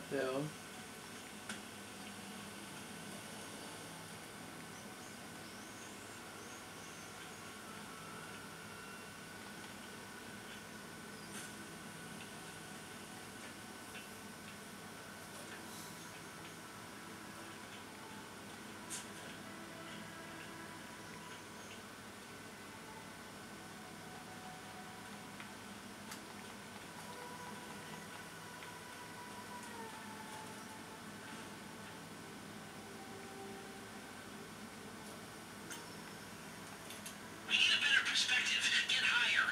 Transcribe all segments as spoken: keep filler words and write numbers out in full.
Yeah. We need a better perspective. Get higher.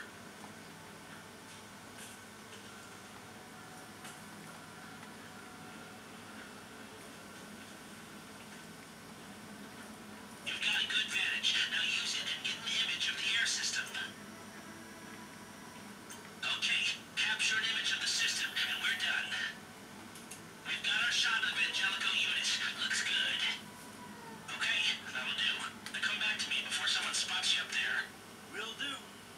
You've got a good vantage. Now use it and get an image of the air system. Okay, capture an image of the system, and we're done. We've got our shot of the Angelico unit. Looks good. Okay, that'll do. Now come back to me before someone spots you up there. Will do.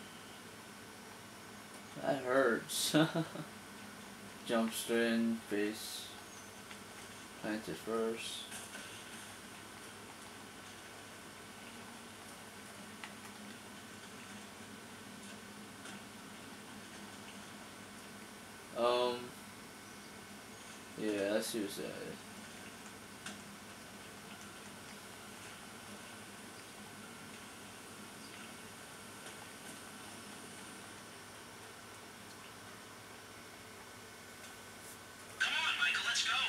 That hurts. Jump straight in face. Planted first. Um. Yeah, that's suicide. Come on, Michael, let's go.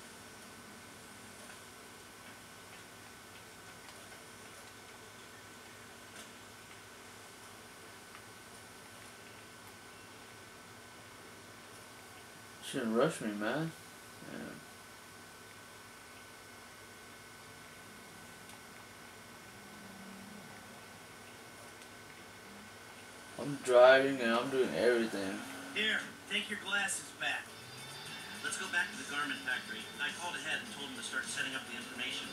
Shouldn't rush me, man. Yeah. I'm driving and I'm doing everything. Here, take your glasses back. Let's go back to the garment factory. I called ahead and told him to start setting up the information.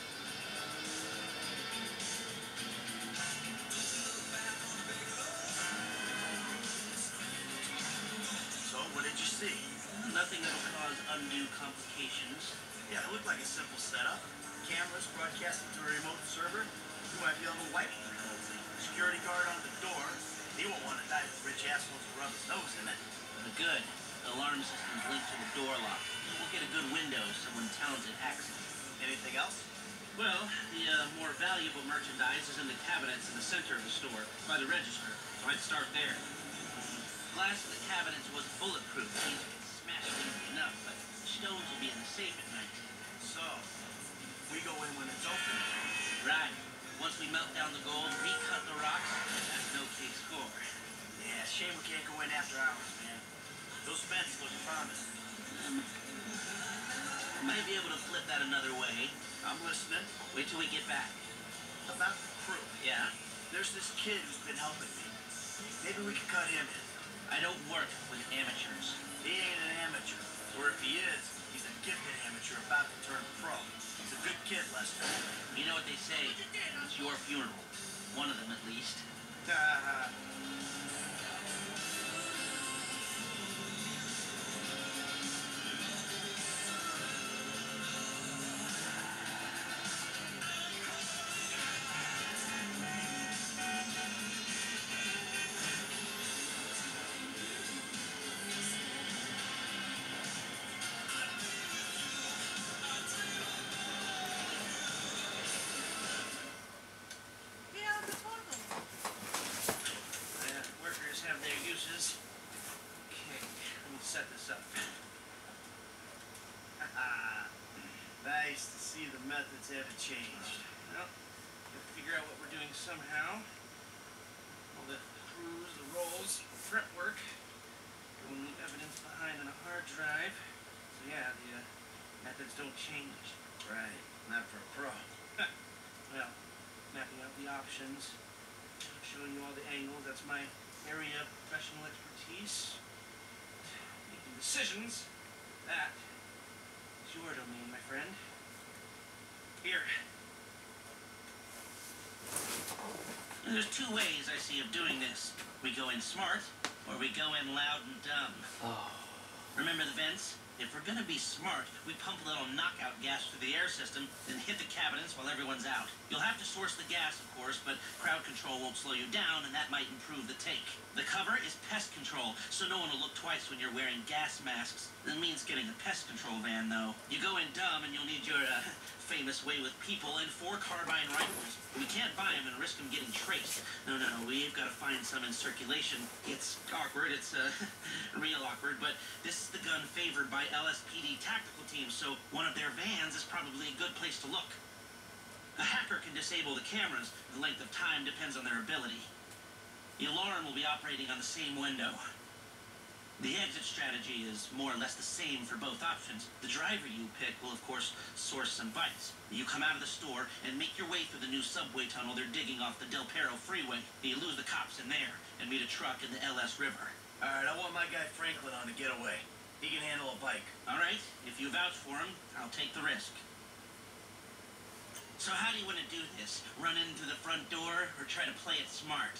So, what did you see? Nothing that will cause undue complications. Yeah, it looked like a simple setup. Cameras broadcasting to a remote server. You might be able to wipe the whole thing. Security guard on the door. He won't want to die with rich assholes who rub his nose in it. Good. The alarm system's linked to the door lock. We'll get a good window so when talented hacks it. Anything else? Well, the uh, more valuable merchandise is in the cabinets in the center of the store, by the register. So I'd start there. Glass in the cabinets was bulletproof. These get smashed easily enough, but stones will be in the safe at night. So, we go in when it's open. Right. Once we melt down the gold, recut the rocks, that's no case score. Yeah, shame we can't go in after hours, man. Those vents look promising. Um, might be able to flip that another way. I'm listening. Wait till we get back. About the crew. Yeah? There's this kid who's been helping me. Maybe we could cut him in. I don't work with amateurs. He ain't an amateur. Or if he is, he's a gifted amateur about to turn pro. He's a good kid, Lester. You know what they say? It's your funeral. One of them, at least. Okay, let me set this up. Nice to see the methods haven't changed. Well, gotta figure out what we're doing somehow. All the screws, the rolls, prep work. We'll leave evidence behind on a hard drive. So yeah, the uh, methods don't change. Right, not for a pro. Well, mapping out the options, showing you all the angles, that's my area of professional expertise. Making decisions, that is your domain, my friend. Here. There's two ways I see of doing this. We go in smart, or we go in loud and dumb. Oh. Remember the vents? If we're gonna be smart, we pump a little knockout gas through the air system, then hit the cabinets while everyone's out. You'll have to source the gas, of course, but crowd control won't slow you down, and that might improve the take. The cover is pest control, so no one will look twice when you're wearing gas masks. That means getting a pest control van, though. You go in dumb, and you'll need your, uh, famous way with people and four carbine rifles. We can't buy them and risk them getting traced. No, no, we've got to find some in circulation. It's awkward, it's, uh, real awkward, but this is the gun favored by L S P D tactical teams, so one of their vans is probably a good place to look. A hacker can disable the cameras. The length of time depends on their ability. The alarm will be operating on the same window. The exit strategy is more or less the same for both options. The driver you pick will, of course, source some bites. You come out of the store and make your way through the new subway tunnel they're digging off the Del Perro freeway. You lose the cops in there and meet a truck in the L S River. All right, I want my guy Franklin on the getaway. He can handle a bike. All right, if you vouch for him, I'll take the risk. So how do you want to do this? Run in through the front door or try to play it smart?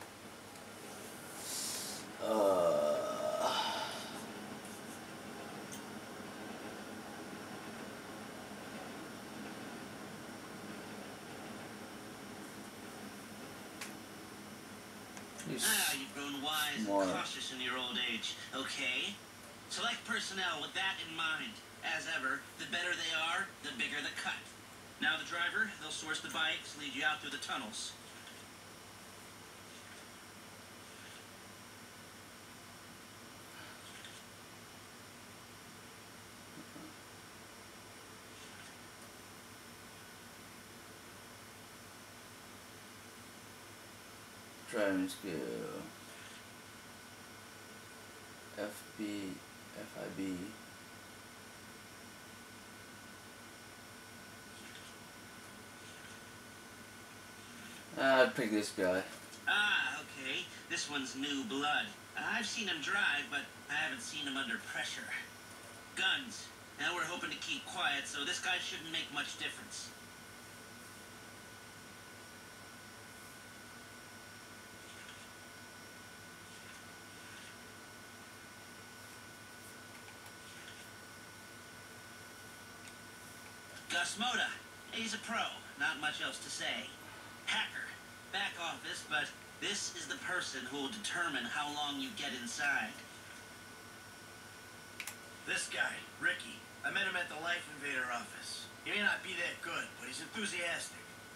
Uh. Ah, you've grown wise Smart. and cautious in your old age. Okay. Select personnel with that in mind. As ever, the better they are, the bigger the cut. Now the driver, they'll source the bikes, lead you out through the tunnels. Driving skill. F B, F I B. I'd pick this guy. Ah, okay. This one's new blood. I've seen him drive, but I haven't seen him under pressure. Guns. Now we're hoping to keep quiet, so this guy shouldn't make much difference. Gus Moda. He's a pro. Not much else to say. Hacker. Back office, but this is the person who will determine how long you get inside. This guy, Ricky. I met him at the Life Invader office. He may not be that good, but he's enthusiastic.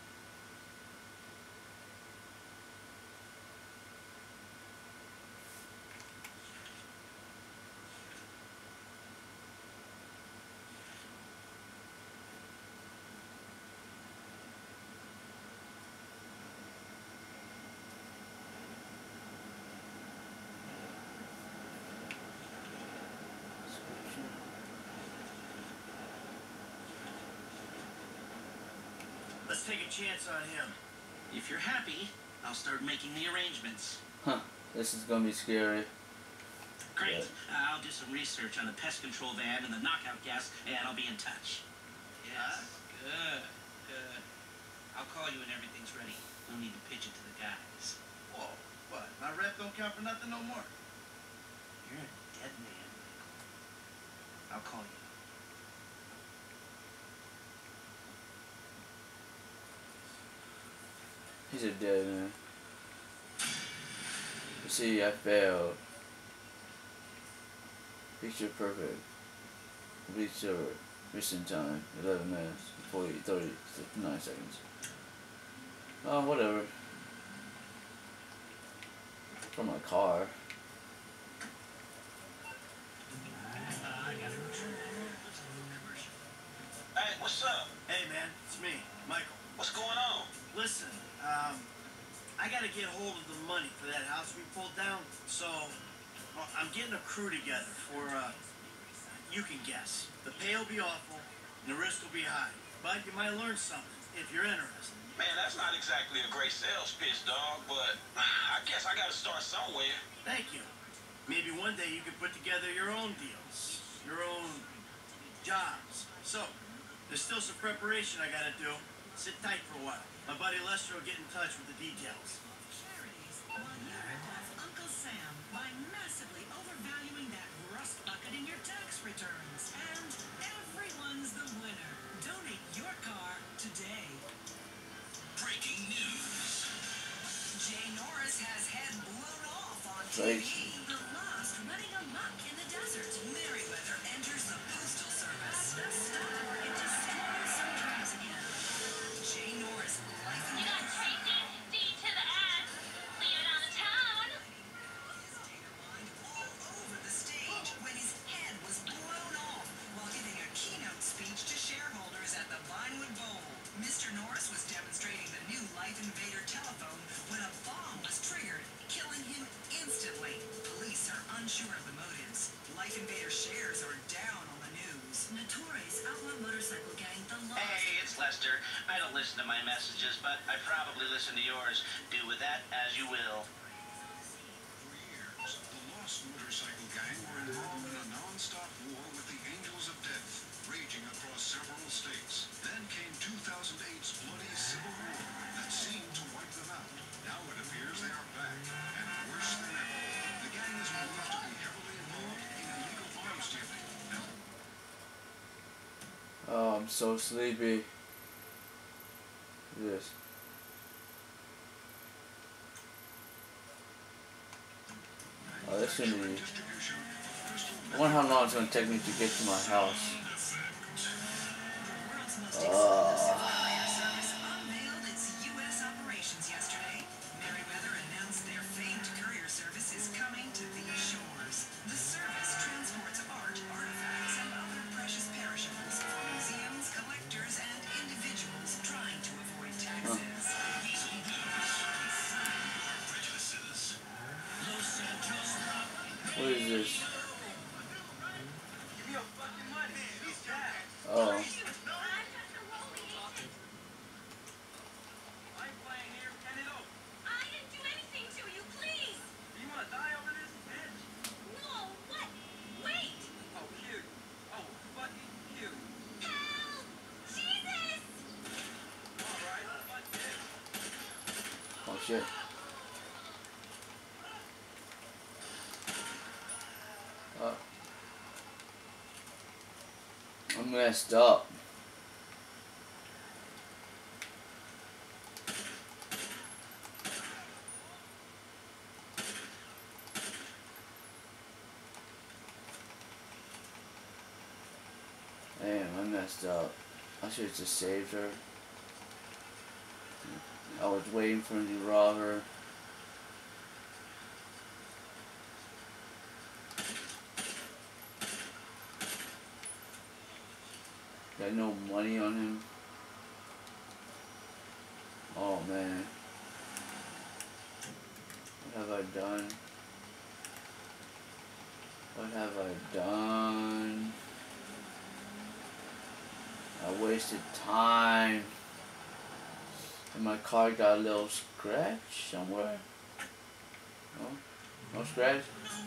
Let's take a chance on him. If you're happy, I'll start making the arrangements. Huh. This is gonna be scary. Great. Yeah. Uh, I'll do some research on the pest control van and the knockout gas, and I'll be in touch. Yes. Good. Good. I'll call you when everything's ready. No need to pitch it to the guys. Whoa, what? My rep don't count for nothing no more. You're a dead man, Michael. I'll call you. He's a dead man. You see, I failed. Picture perfect. Complete server. Mission time. eleven minutes. forty, thirty, nine seconds. Oh, whatever. From my car. Hey, what's up? Hey, man, it's me, Michael. What's going on? Listen, um, I gotta get hold of the money for that house we pulled down, so well, I'm getting a crew together for, uh, you can guess. The pay will be awful, and the risk will be high, but you might learn something if you're interested. Man, that's not exactly a great sales pitch, dog, but I guess I gotta start somewhere. Thank you. Maybe one day you can put together your own deals, your own jobs. So, there's still some preparation I gotta do. Sit tight for a while. My buddy Lester will get in touch with the details. Charities want you to have Uncle Sam by massively overvaluing that rust bucket in your tax return. Space Invader shares are down on the news. Notorious outlaw motorcycle gang, the Lost. Hey, it's Lester. I don't listen to my messages, but I probably listen to yours. Do with that as you will. For years, the Lost Motorcycle Gang were involved in a non-stop war with the Angels of Death, raging across several states. Then came two thousand eight's bloody civil war that seemed to wipe them out. Now it appears they are back, and worse than ever. The gang is believed to be heavily involved in illegal arms dealing. Now, Oh, I'm so sleepy. Look at this. Oh, this should be. distribution of crystal I wonder how long it's gonna take me to get to my house. World's most Uh. exclusive courier service unveiled its U S operations yesterday. Merriweather announced their famed courier service is coming to these shores. The service transports art, artifacts, and other precious perishables for museums, collectors, and individuals trying to avoid taxes. What is this? Give me your fucking money. He's back. Oh. I ain't playing here. Hand it over. I didn't do anything to you, please! You wanna die over this, bitch? No, what? Wait! Oh, cute. Oh, fucking cute. Help! Jesus! All right, fuck this. Oh shit. Uh, I'm messed up. Damn, I messed up. I should have just saved her. I was waiting for him to rob her. Got no money on him. Oh man. What have I done? What have I done? I wasted time. And my car got a little scratch somewhere. No? No scratch?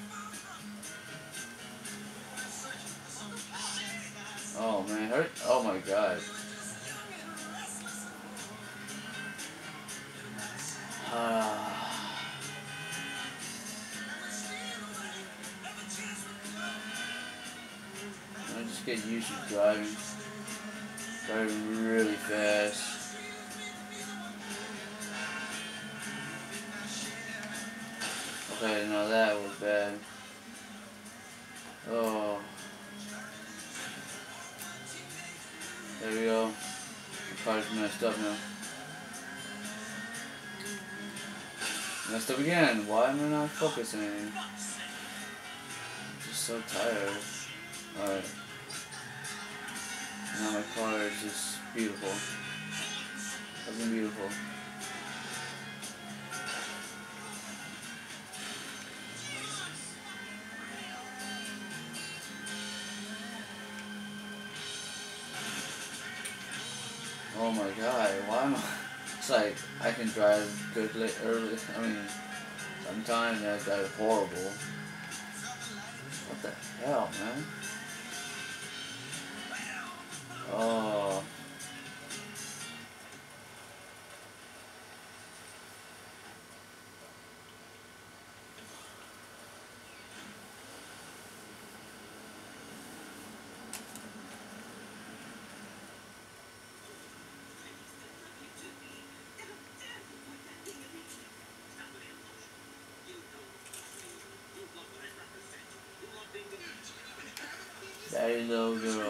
Oh man, hurt. Oh my god. Ah. I just get used to driving. Driving really fast. Okay, now that was bad. Oh. There we go. The car's messed up now. Messed up again. Why am I not focusing? I'm just so tired. Alright. Now my car is just beautiful. Looking beautiful. Oh my god, why am I? It's like I can drive good late early. I mean, sometimes I drive horrible. What the hell, man? Oh. Daddy little girl.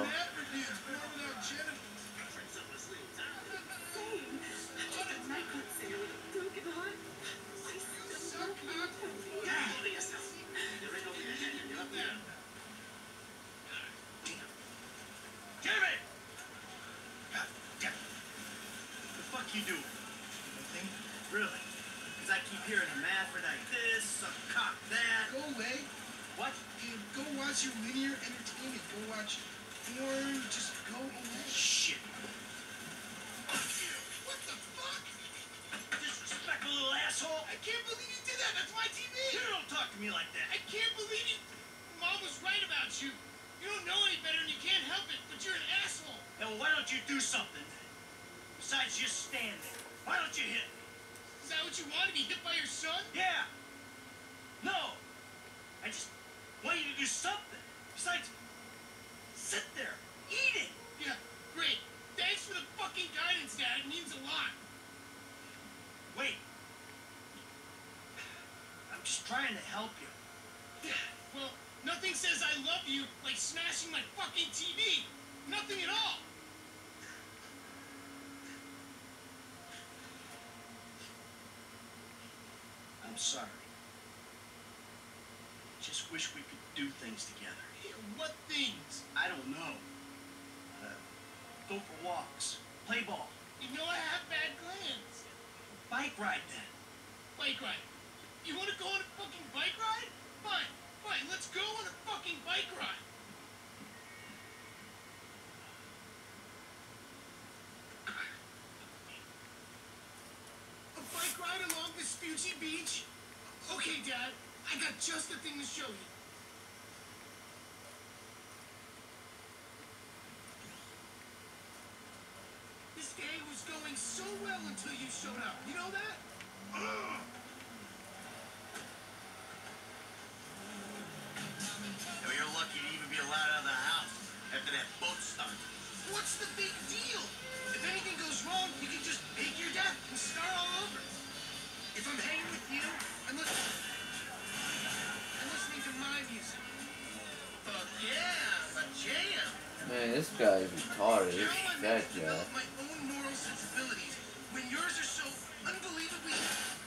You do anything? Really? Because I keep hearing hermaphrodite this, some cock that. Go away. What? You go watch What's your linear entertainment? Go watch porn, just go away. Shit. What the fuck? Disrespectful little asshole. I can't believe you did that. That's my T V. You don't talk to me like that. I can't believe you. Mom was right about you. You don't know any better and you can't help it, but you're an asshole. Now, why don't you do something? Besides just stand there. Why don't you hit me? Is that what you want, to be hit by your son? Yeah. No. I just want you to do something. Besides, sit there, eating. Yeah, great. Thanks for the fucking guidance, Dad. It means a lot. Wait. I'm just trying to help you. Well, nothing says I love you like smashing my fucking T V. Nothing at all. I'm sorry. Just wish we could do things together. Hey, what things? I don't know. Uh, go for walks. Play ball. You know I have bad glands. Bike ride then. Bike ride. You want to go on a fucking bike ride? Fine, fine. Let's go on a fucking bike ride. A bike ride along Vespucci Beach? Okay, Dad. I got just the thing to show you. This day was going so well until you showed up. You know that? Ugh. Now, you're lucky to even be allowed out of the house after that boat stunt. What's the big deal? If anything goes wrong, you can just fake your death and start all over. If I'm hanging with you, I'm listening, I'm listening to my music. Fuck yeah, a jam. Man, this guy is retarded. How am I That meant to guy. develop my own moral sensibilities when yours are so unbelievably...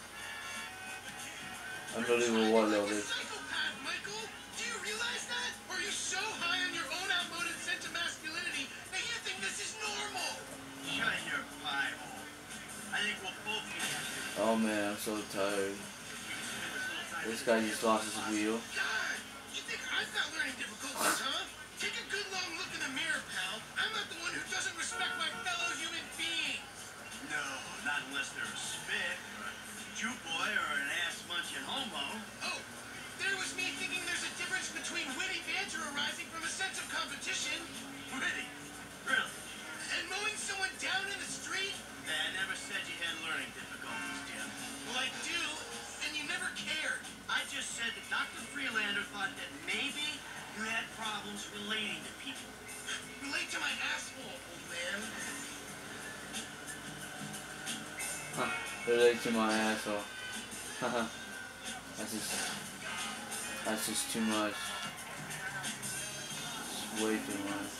Unbelievable what, You're Lovis? like a psychopath, Michael. Do you realize that? Or are you so high on your own outmoded sense of masculinity that you think this is normal? Shut your pie hole. I think we'll both be happy. Oh man, I'm so tired. This guy just lost his wheel. God, you think I'm not learning difficulties, huh? Take a good long look in the mirror, pal. I'm not the one who doesn't respect my fellow human being. No, not unless they're a spit, or a Jew boy, or an ass-munching homo. Oh, there was me thinking there's a difference between witty banter arising from a sense of competition Pretty. Really. and mowing someone down in the street. Hey, I never said you had learning difficulties, Jim. Well, I do, and you never cared. I just said that Doctor Freelander thought that maybe you had problems relating to people. Relate to my asshole, old man. Huh. Relate to my asshole. Haha. That's just... That's just too much. It's way too much.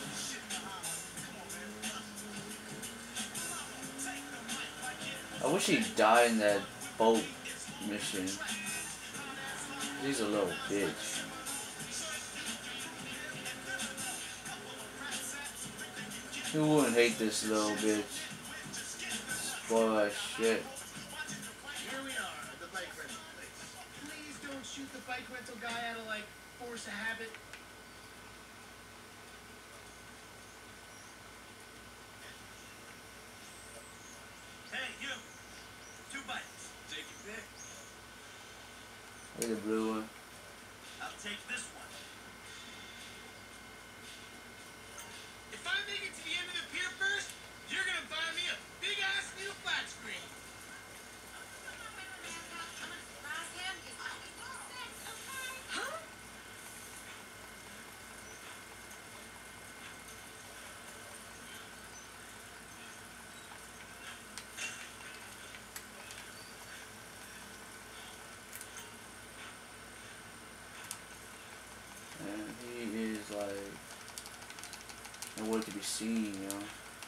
I wish he'd die in that boat mission. He's a little bitch. Who wouldn't hate this little bitch? Spoil that shit. Here we are at the bike rental place. Please don't shoot the bike rental guy out of, like, force of habit. Hey, you. Two bites. Take your pick. Look at the blue one. I'll take this one. If I make it to the end of the pier first, you're gonna buy me a big-ass new flat screen. Huh? And he is like nowhere to be seen, you know.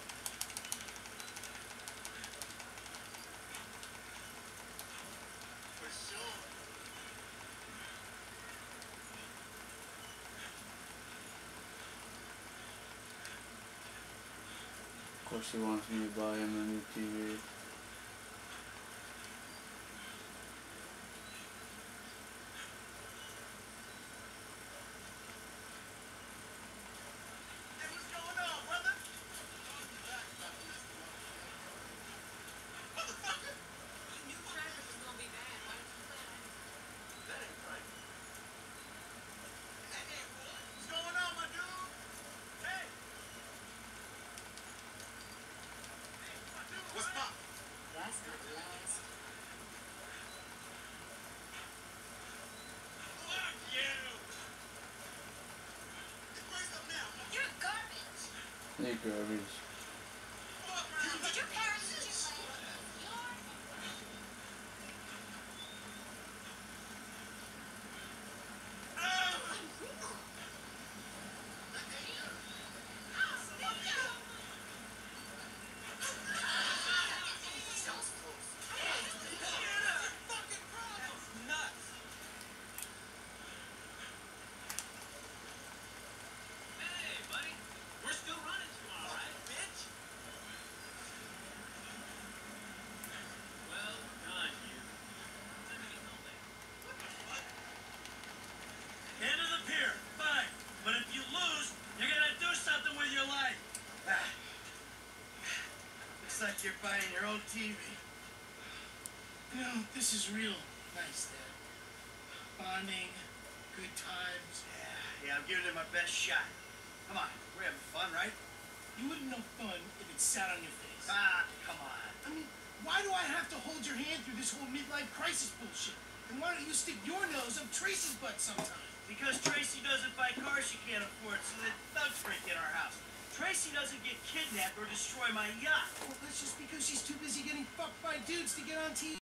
For sure. Of course he wants me to buy him a new T V. Hey, Kirby's. Did your parents just End of the pier. Fine. But if you lose, you're gonna do something with your life. Ah. Looks like you're buying your own T V. You know, this is real nice, Dad. Bonding, good times. Yeah, yeah, I'm giving it my best shot. Come on, we're having fun, right? You wouldn't know fun if it sat on your face. Ah, come on. I mean, why do I have to hold your hand through this whole midlife crisis bullshit? And why don't you stick your nose up Tracy's butt sometime? Because Tracy doesn't buy cars she can't afford, so that thugs break in our house. Tracy doesn't get kidnapped or destroy my yacht. Well, that's just because she's too busy getting fucked by dudes to get on T V.